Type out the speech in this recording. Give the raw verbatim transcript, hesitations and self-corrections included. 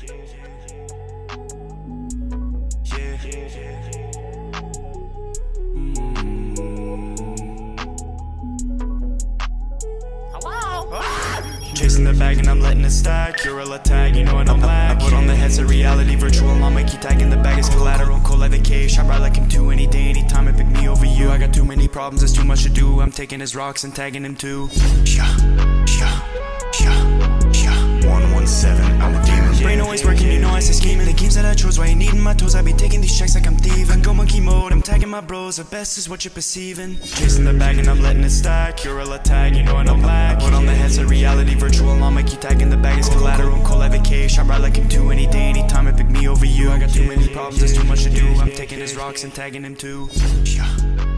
Chasing the bag and I'm letting it stack. You're a tag, you know what I'm like. I put on the headset, reality virtual. I'ma keep tagging the bag as collateral. Cold like the cave, shot right like him too. Any day, anytime, it pick me over you. I got too many problems, there's too much to do. I'm taking his rocks and tagging him too. Yeah, yeah, yeah, yeah. one one seven, I'm a demon. Brain always working, you know I stay scheming. The games that I chose, why you needing my toes? I be taking these checks like I'm thieving. I go monkey mode, I'm tagging my bros. The best is what you're perceiving. Chasing the bag and I'm letting it stack. You're a tag, you know what I'm like. I put on the headset, reality virtual. I'ma keep tagging the bag as collateral. Cold like the cave, shot right like him too. Any day, anytime, it pick me over you. I got too many problems, there's too much to do. I'm taking his rocks and tagging him too. Yeah.